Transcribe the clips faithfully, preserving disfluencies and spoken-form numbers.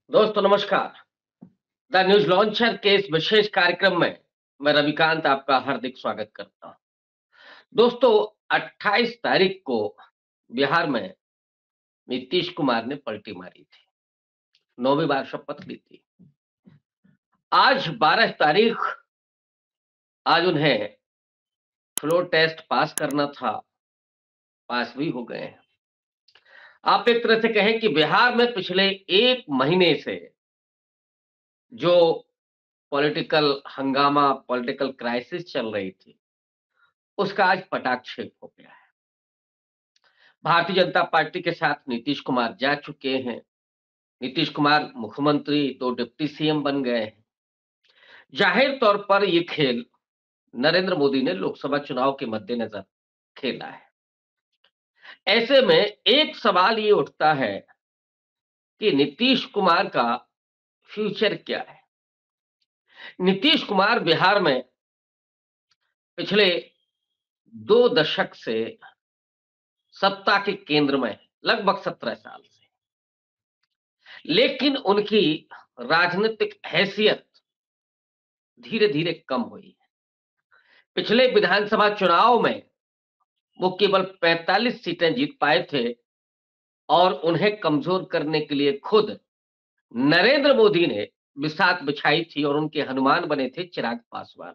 दोस्तों नमस्कार। The news launcher के इस विशेष कार्यक्रम में मैं रविकांत आपका हार्दिक स्वागत करता हूं। दोस्तों, अट्ठाईस तारीख को बिहार में नीतीश कुमार ने पलटी मारी थी, नौवीं बार शपथ ली थी। आज बारह तारीख, आज उन्हें फ्लोर टेस्ट पास करना था, पास भी हो गए हैं। आप एक तरह से कहें कि बिहार में पिछले एक महीने से जो पॉलिटिकल हंगामा, पॉलिटिकल क्राइसिस चल रही थी, उसका आज पटाक्षेप हो गया है। भारतीय जनता पार्टी के साथ नीतीश कुमार जा चुके हैं। नीतीश कुमार मुख्यमंत्री तो डिप्टी सीएम बन गए हैं। जाहिर तौर पर ये खेल नरेंद्र मोदी ने लोकसभा चुनाव के मद्देनजर खेला है। ऐसे में एक सवाल ये उठता है कि नीतीश कुमार का फ्यूचर क्या है? नीतीश कुमार बिहार में पिछले दो दशक से सत्ता के केंद्र में है, लगभग सत्रह साल से। लेकिन उनकी राजनीतिक हैसियत धीरे-धीरे कम हुई है। पिछले विधानसभा चुनाव में वो केवल पैंतालीस सीटें जीत पाए थे और उन्हें कमजोर करने के लिए खुद नरेंद्र मोदी ने बिसात बिछाई थी और उनके हनुमान बने थे चिराग पासवान।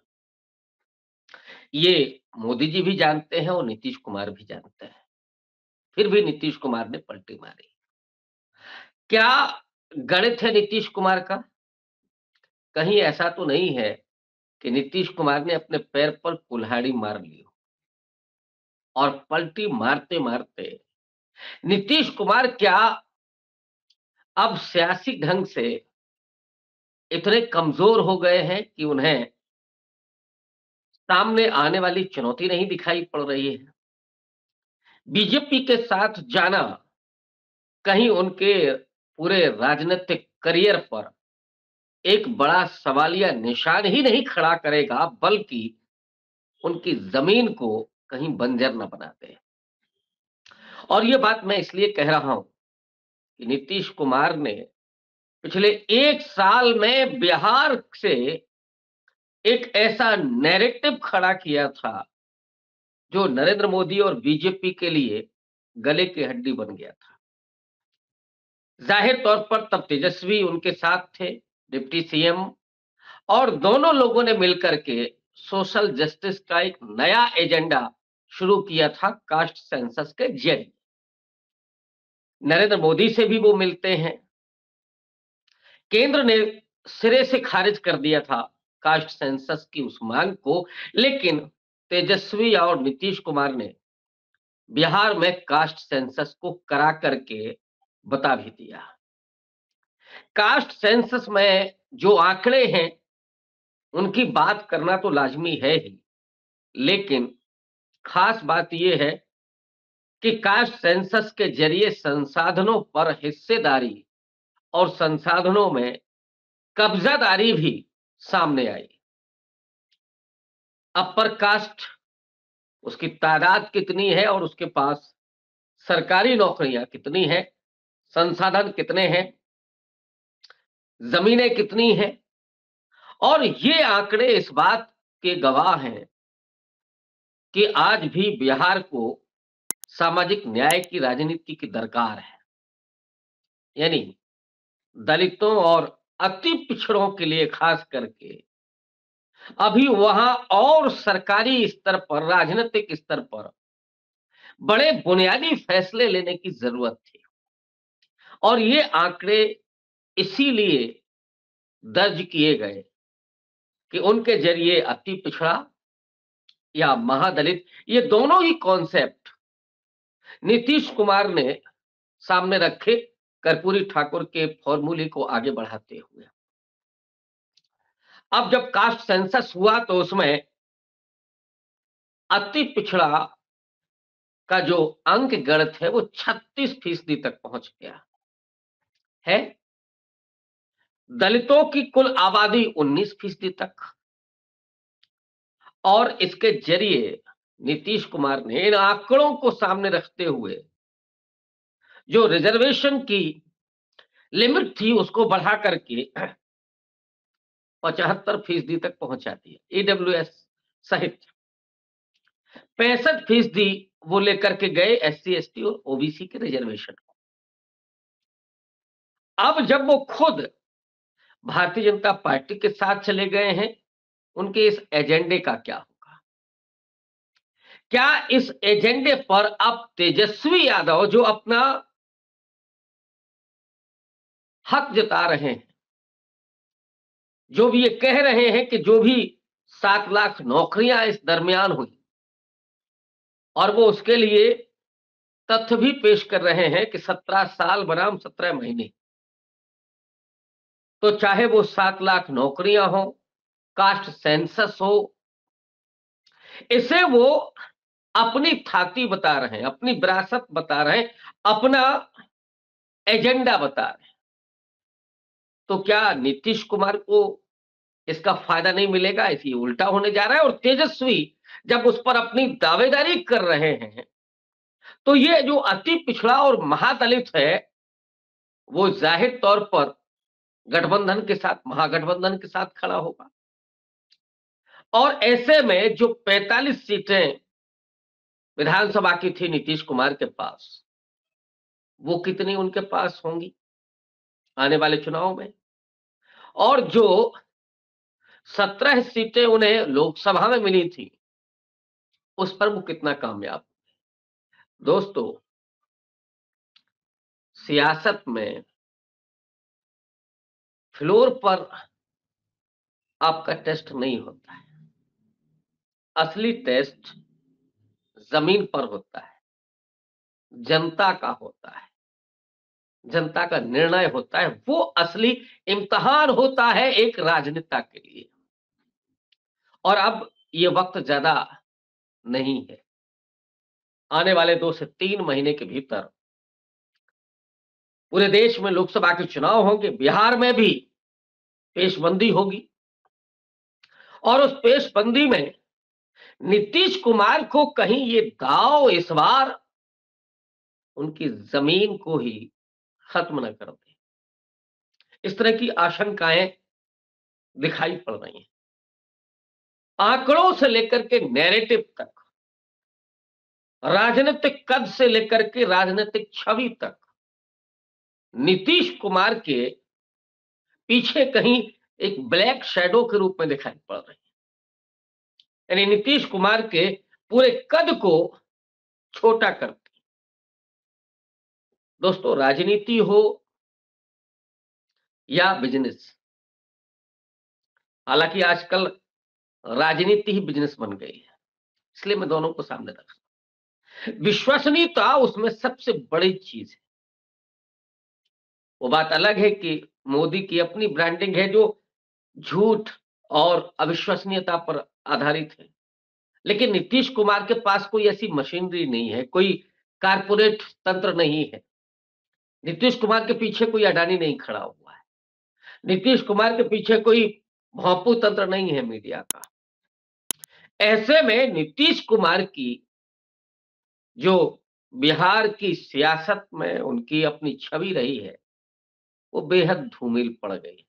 ये मोदी जी भी जानते हैं और नीतीश कुमार भी जानते हैं। फिर भी नीतीश कुमार ने पलटी मारी। क्या गणित है नीतीश कुमार का? कहीं ऐसा तो नहीं है कि नीतीश कुमार ने अपने पैर पर कुल्हाड़ी मार ली हो और पलटी मारते-मारते नीतीश कुमार क्या अब सियासी ढंग से इतने कमजोर हो गए हैं कि उन्हें सामने आने वाली चुनौती नहीं दिखाई पड़ रही है? बीजेपी के साथ जाना कहीं उनके पूरे राजनीतिक करियर पर एक बड़ा सवालिया निशान ही नहीं खड़ा करेगा, बल्कि उनकी जमीन को कहीं बंजर न बना दे। और ये बात मैं इसलिए कह रहा हूं कि नीतीश कुमार ने पिछले एक साल में बिहार से एक ऐसा नैरेटिव खड़ा किया था जो नरेंद्र मोदी और बीजेपी के लिए गले की हड्डी बन गया था। जाहिर तौर पर तब तेजस्वी उनके साथ थे, डिप्टी सीएम, और दोनों लोगों ने मिलकर के सोशल जस्टिस का एक नया एजेंडा शुरू किया था कास्ट सेंसस के जरिए। नरेंद्र मोदी से भी वो मिलते हैं। केंद्र ने सिरे से खारिज कर दिया था कास्ट सेंसस की उस मांग को, लेकिन तेजस्वी और नीतीश कुमार ने बिहार में कास्ट सेंसस को करा करके बता भी दिया। कास्ट सेंसस में जो आंकड़े हैं उनकी बात करना तो लाजमी है ही, लेकिन खास बात यह है कि कास्ट सेंसस के जरिए संसाधनों पर हिस्सेदारी और संसाधनों में कब्जादारी भी सामने आई। अपर कास्ट, उसकी तादाद कितनी है और उसके पास सरकारी नौकरियां कितनी हैं, संसाधन कितने हैं, जमीनें कितनी हैं, और ये आंकड़े इस बात के गवाह हैं कि आज भी बिहार को सामाजिक न्याय की राजनीति की दरकार है। यानी दलितों और अति पिछड़ों के लिए खास करके अभी वहां और सरकारी स्तर पर, राजनीतिक स्तर पर बड़े बुनियादी फैसले लेने की जरूरत थी। और ये आंकड़े इसीलिए दर्ज किए गए कि उनके जरिए अति पिछड़ा या महादलित, ये दोनों ही कॉन्सेप्ट नीतीश कुमार ने सामने रखे, कर्पूरी ठाकुर के फॉर्मूले को आगे बढ़ाते हुए। अब जब कास्ट सेंसस हुआ तो उसमें अति पिछड़ा का जो अंक गणित है वो छत्तीस फीसदी तक पहुंच गया है। दलितों की कुल आबादी उन्नीस फीसदी तक। और इसके जरिए नीतीश कुमार ने इन आंकड़ों को सामने रखते हुए जो रिजर्वेशन की लिमिट थी उसको बढ़ा करके पचहत्तर फीसदी तक पहुंचा दिया, ईडब्ल्यूएस सहित पैंसठ फीसदी वो लेकर के गए एससी एसटी और ओबीसी के रिजर्वेशन को। अब जब वो खुद भारतीय जनता पार्टी के साथ चले गए हैं, उनके इस एजेंडे का क्या होगा? क्या इस एजेंडे पर अब तेजस्वी यादव जो अपना हक जता रहे हैं, जो भी ये कह रहे हैं कि जो भी सात लाख नौकरियां इस दरमियान हुई, और वो उसके लिए तथ्य भी पेश कर रहे हैं कि सत्रह साल बनाम सत्रह महीने, तो चाहे वो सात लाख नौकरियां हो, कास्ट सेंसस हो, इसे वो अपनी थाती बता रहे हैं, अपनी विरासत बता रहे हैं, अपना एजेंडा बता रहे हैं। तो क्या नीतीश कुमार को इसका फायदा नहीं मिलेगा? इसी उल्टा होने जा रहा है। और तेजस्वी जब उस पर अपनी दावेदारी कर रहे हैं, तो ये जो अति पिछड़ा और महादलित है, वो जाहिर तौर पर गठबंधन के साथ, महागठबंधन के साथ खड़ा होगा। और ऐसे में जो पैंतालीस सीटें विधानसभा की थी नीतीश कुमार के पास, वो कितनी उनके पास होंगी आने वाले चुनाव में? और जो सत्रह सीटें उन्हें लोकसभा में मिली थी, उस पर वो कितना कामयाब? दोस्तों, सियासत में फ्लोर पर आपका टेस्ट नहीं होता है, असली टेस्ट जमीन पर होता है, जनता का होता है, जनता का निर्णय होता है। वो असली इम्तिहान होता है एक राजनेता के लिए। और अब ये वक्त ज्यादा नहीं है, आने वाले दो से तीन महीने के भीतर पूरे देश में लोकसभा के चुनाव होंगे, बिहार में भी पेशबंदी होगी, और उस पेशबंदी में नीतीश कुमार को कहीं ये दांव इस बार उनकी जमीन को ही खत्म न कर दे, इस तरह की आशंकाएं दिखाई पड़ रही हैं। आंकड़ों से लेकर के नैरेटिव तक, राजनीतिक कद से लेकर के राजनीतिक छवि तक, नीतीश कुमार के पीछे कहीं एक ब्लैक शैडो के रूप में दिखाई पड़ रही है। यानी नीतीश कुमार के पूरे कद को छोटा करती। दोस्तों, राजनीति हो या बिजनेस, हालांकि आजकल राजनीति ही बिजनेस बन गई है, इसलिए मैं दोनों को सामने रख रहा हूं। विश्वसनीयता उसमें सबसे बड़ी चीज है। वो बात अलग है कि मोदी की अपनी ब्रांडिंग है जो झूठ और अविश्वसनीयता पर आधारित है, लेकिन नीतीश कुमार के पास कोई ऐसी मशीनरी नहीं है, कोई कारपोरेट तंत्र नहीं है। नीतीश कुमार के पीछे कोई अडानी नहीं खड़ा हुआ है, नीतीश कुमार के पीछे कोई भौंपू तंत्र नहीं है मीडिया का। ऐसे में नीतीश कुमार की जो बिहार की सियासत में उनकी अपनी छवि रही है, वो बेहद धूमिल पड़ गई।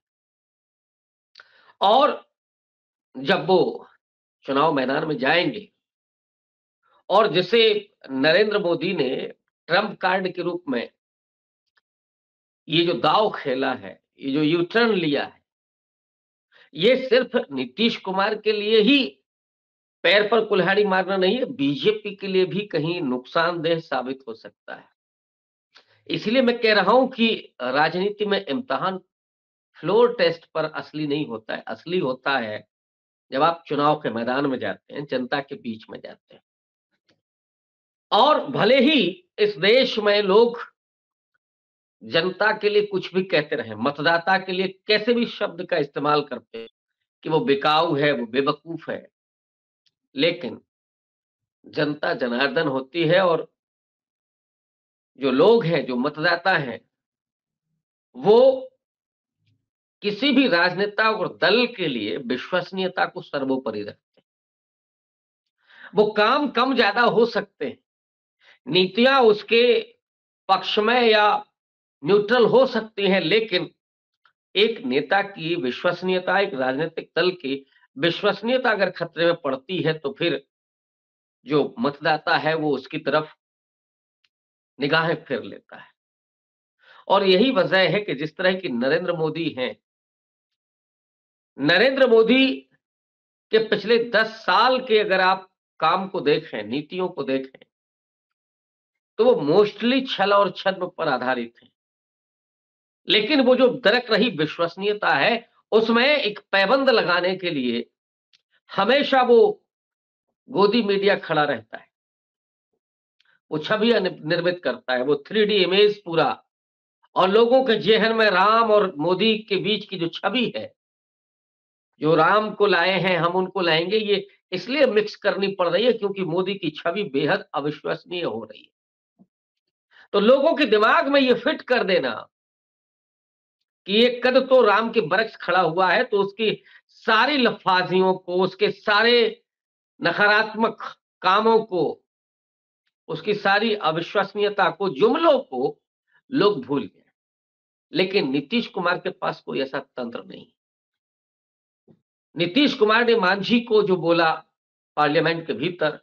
और जब वो चुनाव मैदान में जाएंगे, और जिसे नरेंद्र मोदी ने ट्रम्प कार्ड के रूप में ये जो दांव खेला है, ये जो यू टर्न लिया है, ये सिर्फ नीतीश कुमार के लिए ही पैर पर कुल्हाड़ी मारना नहीं है, बीजेपी के लिए भी कहीं नुकसानदेह साबित हो सकता है। इसलिए मैं कह रहा हूं कि राजनीति में इम्तिहान फ्लोर टेस्ट पर असली नहीं होता है, असली होता है जब आप चुनाव के मैदान में जाते हैं, जनता के बीच में जाते हैं। और भले ही इस देश में लोग जनता के लिए कुछ भी कहते रहे, मतदाता के लिए कैसे भी शब्द का इस्तेमाल करते हैं कि वो बिकाऊ है, वो बेवकूफ है, लेकिन जनता जनार्दन होती है। और जो लोग हैं, जो मतदाता हैं, वो किसी भी राजनेता और दल के लिए विश्वसनीयता को सर्वोपरि रखते हैं। वो काम कम ज्यादा हो सकते हैं, नीतियां उसके पक्ष में या न्यूट्रल हो सकती हैं, लेकिन एक नेता की विश्वसनीयता, एक राजनीतिक दल की विश्वसनीयता अगर खतरे में पड़ती है, तो फिर जो मतदाता है वो उसकी तरफ निगाहें फेर लेता है। और यही वजह है कि जिस तरह की नरेंद्र मोदी हैं, नरेंद्र मोदी के पिछले दस साल के अगर आप काम को देखें, नीतियों को देखें, तो वो मोस्टली छल और छद्म पर आधारित हैं। लेकिन वो जो दरक रही विश्वसनीयता है, उसमें एक पैबंद लगाने के लिए हमेशा वो गोदी मीडिया खड़ा रहता है। वो छवियाँ नि निर्मित करता है, वो थ्री डी इमेज पूरा, और लोगों के ज़हन में राम और मोदी के बीच की जो छवि है, जो राम को लाए हैं, हम उनको लाएँगे, ये इसलिए मिक्स करनी पड़ रही है क्योंकि मोदी की छवि बेहद अविश्वसनीय हो रही है। तो लोगों के दिमाग में ये फिट कर देना कि ये कद तो राम के वृक्ष खड़ा हुआ है, तो उसकी सारी लफ़ाज़ियों को, उसके सारे नकारात्मक कामों को, उसकी सारी अविश्वसनीयता को, जुमलों को लोग भूल गए। लेकिन नीतीश कुमार के पास कोई ऐसा तंत्र नहीं। नीतीश कुमार ने मांझी को जो बोला पार्लियामेंट के भीतर,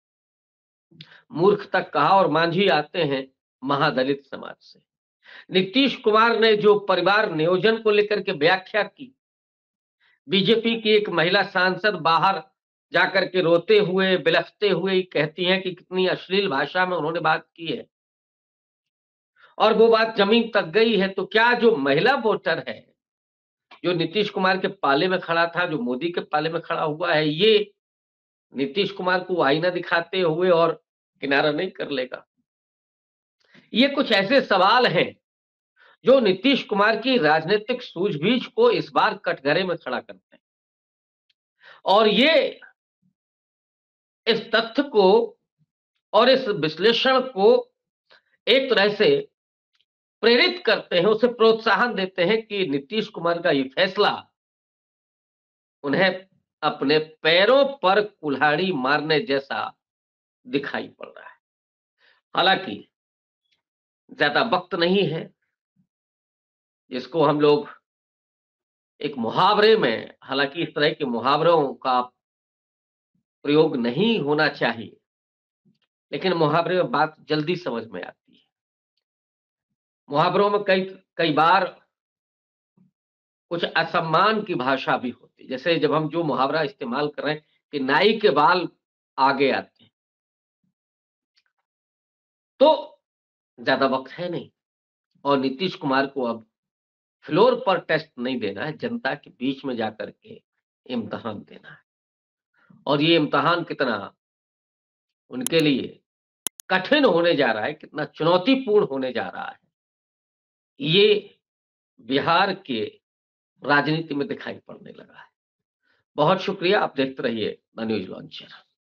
मूर्ख तक कहा, और मांझी आते हैं महादलित समाज से। नीतीश कुमार ने जो परिवार नियोजन को लेकर के व्याख्या की, बीजेपी की एक महिला सांसद बाहर जाकर के रोते हुए, बिलखते हुए कहती हैं कि कितनी अश्लील भाषा में उन्होंने बात की है, और वो बात जमीन तक गई है। तो क्या जो महिला वोटर है, जो नीतीश कुमार के पाले में खड़ा था, जो मोदी के पाले में खड़ा हुआ है, ये नीतीश कुमार को आईना दिखाते हुए और किनारा नहीं कर लेगा? ये कुछ ऐसे सवाल हैं जो नीतीश कुमार की राजनीतिक सूझबूझ को इस बार कटघरे में खड़ा करते हैं। और ये इस तथ्य को और इस विश्लेषण को एक तरह से प्रेरित करते हैं, उसे प्रोत्साहन देते हैं कि नीतीश कुमार का ये फैसला उन्हें अपने पैरों पर कुल्हाड़ी मारने जैसा दिखाई पड़ रहा है। हालांकि ज्यादा वक्त नहीं है, जिसको हम लोग एक मुहावरे में, हालांकि इस तरह के मुहावरों का प्रयोग नहीं होना चाहिए, लेकिन मुहावरे में बात जल्दी समझ में आती है। मुहावरों में कई कई बार कुछ असम्मान की भाषा भी होती है। जैसे जब हम जो मुहावरा इस्तेमाल कर रहे हैं कि नाई के बाल आगे आते हैं, तो ज्यादा वक्त है नहीं, और नीतीश कुमार को अब फ्लोर पर टेस्ट नहीं देना है, जनता के बीच में जाकर के इम्तिहान देना है। और ये इम्तिहान कितना उनके लिए कठिन होने जा रहा है, कितना चुनौतीपूर्ण होने जा रहा है, ये बिहार के राजनीति में दिखाई पड़ने लगा है। बहुत शुक्रिया, आप देखते रहिए द न्यूज लॉन्चर।